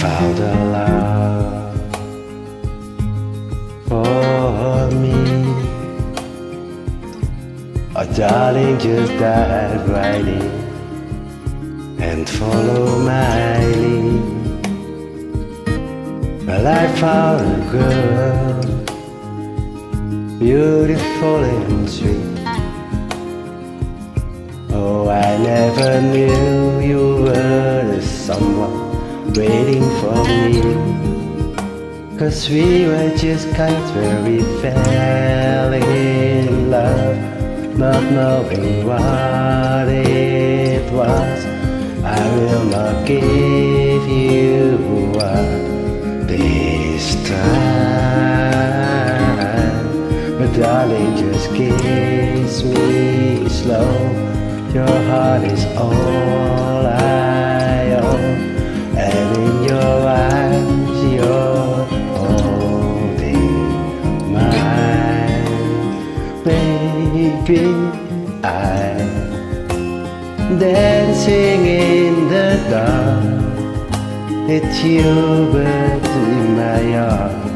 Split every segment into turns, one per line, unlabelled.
found a love for me. Oh darling, just dive right in and follow my lead. Well, I found a girl, beautiful and sweet. Oh, I never knew you were the someone waiting for me. 'Cause we were just kites where we fell in love, not knowing what it was. I will not give you up this time, but darling, just kiss me slow. Your heart is all I own, and in your eyes you're holding mine. Baby, I'm dancing in the dark. It's you but in my arms,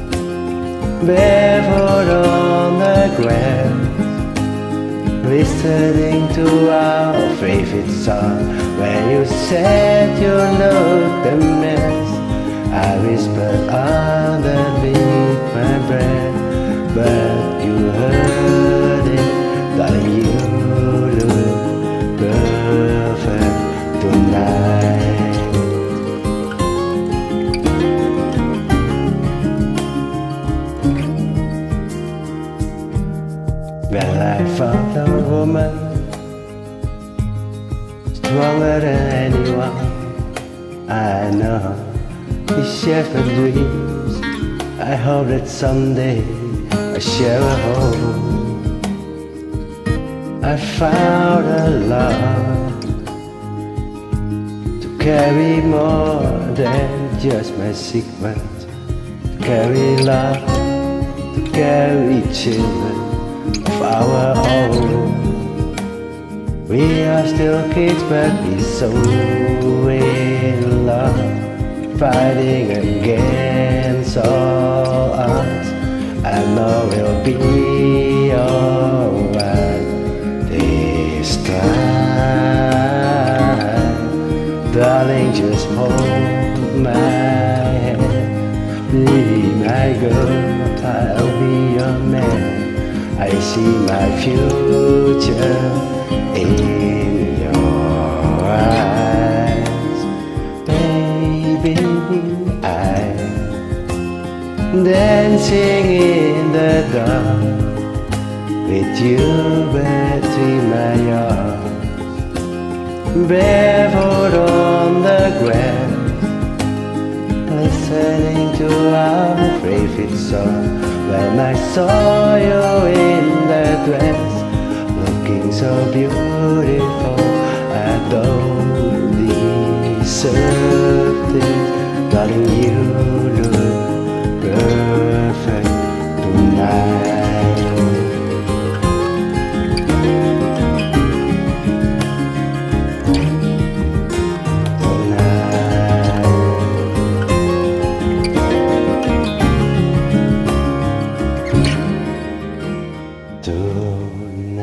barefoot on the ground, listening to our favorite song. When you said you looked a mess, I whispered underneath my breath, but you heard it. Darling, you look perfect tonight. Well, I found a woman stronger than anyone I know. We share my dreams. I hope that someday I share a home. I found a love to carry more than just my secrets, to carry love, to carry children of our own. We are still kids, but we're so in love, fighting against all odds. I know we'll be alright this time. Darling, just hold my hand, be my girl, I'll be your man. I see my future in your eyes. Baby, I'm dancing in the dark with you between my arms, barefoot on the grass, listening to our favorite song. When I saw you in that dress, looking so beautiful, I don't deserve this. Darling, you look perfect tonight. Tonight.